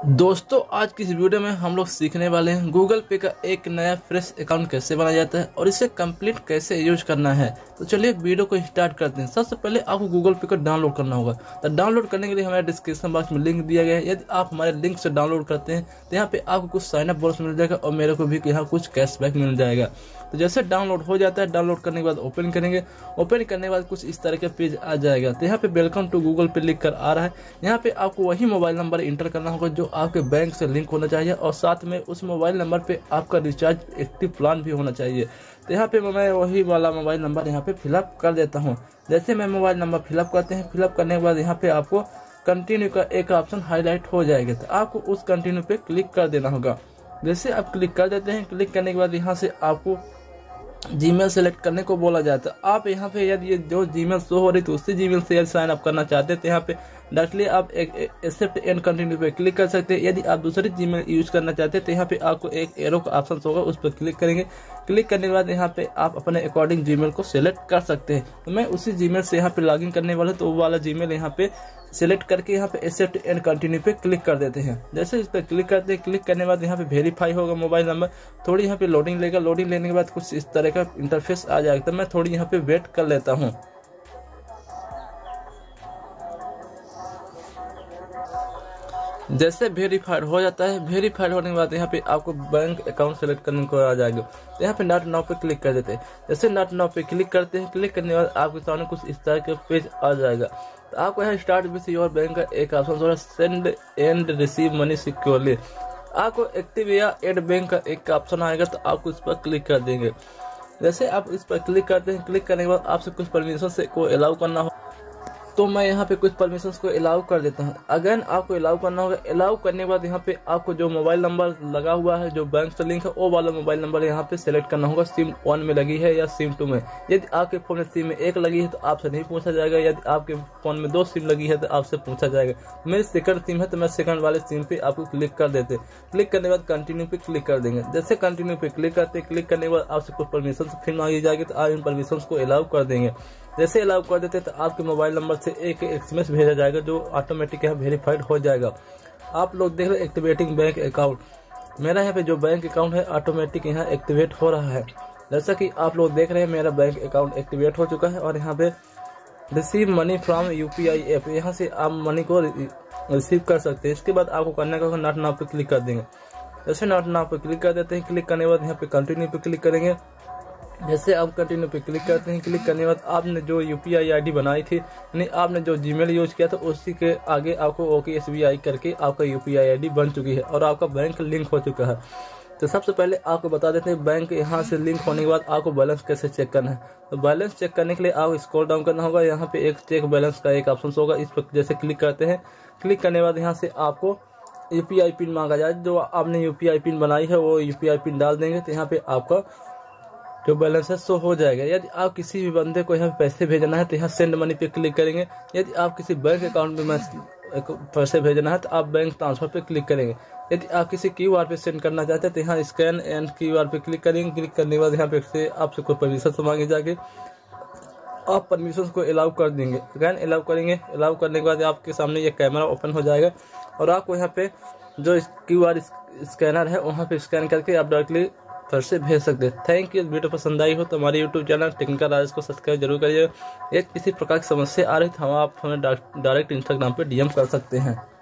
दोस्तों आज की इस वीडियो में हम लोग सीखने वाले हैं गूगल पे का एक नया फ्रेश अकाउंट कैसे बनाया जाता है और इसे कंप्लीट कैसे यूज करना है। तो चलिए वीडियो को स्टार्ट करते हैं। सबसे पहले आपको गूगल पे को डाउनलोड करना होगा। तो डाउनलोड करने के लिए हमारे डिस्क्रिप्शन बॉक्स में लिंक दिया गया है। यदि आप हमारे लिंक से डाउनलोड करते हैं तो यहाँ पे आपको कुछ साइन अप बोनस मिल जाएगा और मेरे को भी यहाँ कुछ कैशबैक मिल जाएगा। तो जैसे डाउनलोड हो जाता है, डाउनलोड करने के बाद ओपन करेंगे। ओपन करने के बाद कुछ इस तरह का पेज आ जाएगा। तो यहाँ पे वेलकम टू गूगल पे लिख कर आ रहा है। यहाँ पे आपको वही मोबाइल नंबर इंटर करना होगा जो आपके बैंक से लिंक होना चाहिए और साथ में उस मोबाइल नंबर पे आपका रिचार्ज एक्टिव प्लान भी होना चाहिए। तो यहाँ पे मैं वही वाला मोबाइल नंबर यहाँ पे फिलअप कर देता हूँ। जैसे मैं मोबाइल नंबर फिलअप करते हैं, फिलअप करने के बाद यहाँ पे आपको कंटिन्यू का एक ऑप्शन हाईलाइट हो जाएगा। तो आपको उस कंटिन्यू पे क्लिक कर देना होगा। जैसे आप क्लिक कर देते हैं, क्लिक करने के बाद यहाँ से आपको जीमेल सेलेक्ट करने को बोला जाता है। आप यहाँ पे यदि ये जो जीमेल शो हो रही तो उसी जीमेल से यदि साइन अप करना चाहते हैं तो यहाँ पे डायरेक्टली आप एक एक्सेप्ट एंड कंटिन्यू पे क्लिक कर सकते हैं। यदि आप दूसरी जीमेल यूज करना चाहते हैं तो यहाँ पे आपको एक एरो का ऑप्शन होगा, उस पर क्लिक करेंगे। क्लिक करने के बाद यहाँ पे आप अपने अकॉर्डिंग जीमेल को सिलेक्ट कर सकते हैं। तो मैं उसी जीमेल से यहाँ पे लॉगिन करने वाला हूँ, तो वो वाला जीमेल यहाँ पे सिलेक्ट करके यहाँ पे एक्सेप्ट एंड कंटिन्यू पे क्लिक कर देते हैं। जैसे इस पर क्लिक करते हैं, क्लिक करने के बाद यहाँ पे वेरीफाई होगा मोबाइल नंबर। थोड़ी यहाँ पे लोडिंग लेगा, लोडिंग लेने के बाद कुछ इस तरह का इंटरफेस आ जाएगा। तो मैं थोड़ी यहाँ पे वेट कर लेता हूँ। जैसे वेरीफाइड हो जाता है, वेरीफाइड होने के बाद यहाँ पे आपको बैंक अकाउंट सेलेक्ट करने को आ जाएगा। तो यहाँ पे नॉट नाउ पे क्लिक कर देते हैं। जैसे नॉट नाउ पे क्लिक करते हैं, क्लिक करने के बाद आपके सामने कुछ इस तरह का पेज आ जाएगा। तो आपको यहाँ स्टार्ट विथ योर बैंक का एक ऑप्शन होगा, send and receive money securely. आपको एक्टिव या एड बैंक का एक ऑप्शन आएगा, तो आपको इस पर क्लिक कर देंगे। जैसे आप इस पर क्लिक करते हैं, क्लिक करने के बाद आपसे कुछ परमिशन से को अलाउ करना हो, तो मैं यहाँ पे कुछ परमिशंस को अलाउ कर देता हूँ। अगेन आपको अलाउ करना होगा। अलाउ करने के बाद यहाँ पे आपको जो मोबाइल नंबर लगा हुआ है, जो बैंक से लिंक है, वो वाला मोबाइल नंबर यहाँ पे सेलेक्ट करना होगा। सिम 1 में लगी है या सिम 2 में। यदि आपके फोन में सिम में 1 लगी है तो आपसे नहीं पूछा जाएगा। यदि आपके फोन में 2 सिम लगी है तो आपसे पूछा जाएगा। मेरी सेकंड सिम है तो मैं सेकंड वाले सिम पे आपको क्लिक कर देते। क्लिक करने के बाद कंटिन्यू पे क्लिक कर देंगे। जैसे कंटिन्यू पे क्लिक करते, क्लिक करने के बाद आपसे कुछ परमिशन फिर मांगी जाएगी, तो आप इन परमिशन को अलाउ कर देंगे। जैसे अलाउ कर देते हैं तो आपके मोबाइल नंबर से एक SMS भेजा जाएगा जो ऑटोमेटिक यहाँ वेरीफाइड हो जाएगा। आप लोग देख रहे हैं एक्टिवेटिंग बैंक अकाउंट। मेरा यहाँ पे जो बैंक अकाउंट है ऑटोमेटिक यहाँ एक्टिवेट हो रहा है। जैसा कि आप लोग देख रहे हैं मेरा बैंक अकाउंट एक्टिवेट हो चुका है और यहाँ पे receive money from UPI app, यहाँ से आप मनी को रिसीव कर सकते हैं। इसके बाद आपको करने का नॉट नाउ पे क्लिक कर देंगे। जैसे नॉट नाउ पे क्लिक कर देते हैं, क्लिक करने के बाद यहाँ पे कंटिन्यू पे क्लिक करेंगे। जैसे आप कंटिन्यू पे क्लिक करते हैं, क्लिक करने के बाद आपने जो UPI ID बनाई थी, यानी आपने जो जीमेल यूज किया था, उसी के आगे आपको ओके SBI करके आपका UPI ID बन चुकी है और आपका बैंक लिंक हो चुका है। तो सबसे पहले आपको बता देते हैं बैंक यहाँ से लिंक होने के बाद आपको बैलेंस कैसे चेक करना है। तो बैलेंस चेक करने के लिए आपको स्क्रॉल डाउन करना होगा। यहाँ पे एक चेक बैलेंस का एक ऑप्शन होगा, इस पर जैसे क्लिक करते हैं, क्लिक करने के बाद यहाँ से आपको UPI पिन मांगा जाए। जो आपने UPI पिन बनाई है वो UPI पिन डाल देंगे तो यहाँ पे आपका जो बैलेंस है सो हो जाएगा। यदि आप किसी भी बंदे को यहाँ पैसे भेजना है तो यहाँ सेंड मनी पे क्लिक करेंगे। यदि आप किसी बैंक अकाउंट में पैसे भेजना है तो आप बैंक ट्रांसफर पे क्लिक करेंगे। यदि आप किसी QR पे सेंड करना चाहते हैं तो यहाँ स्कैन एंड QR पे क्लिक करेंगे। क्लिक करने के बाद यहाँ पे आपसे कोई परमिशन मांगी जाएगी, आप परमिशन को अलाउ कर देंगे। अगैन अलाउ करेंगे। अलाउ करने के बाद आपके सामने ये कैमरा ओपन हो जाएगा और आपको यहाँ पे जो QR स्कैनर है वहाँ पे स्कैन करके आप डायरेक्टली फिर से भेज सकते हैं। Thank you. वीडियो पसंद आई हो तो हमारे यूट्यूब चैनल टेक्निकल राज को सब्सक्राइब जरूर करिए। एक किसी प्रकार की समस्या आ रही तो आप हमें डायरेक्ट इंस्टाग्राम पे DM कर सकते हैं।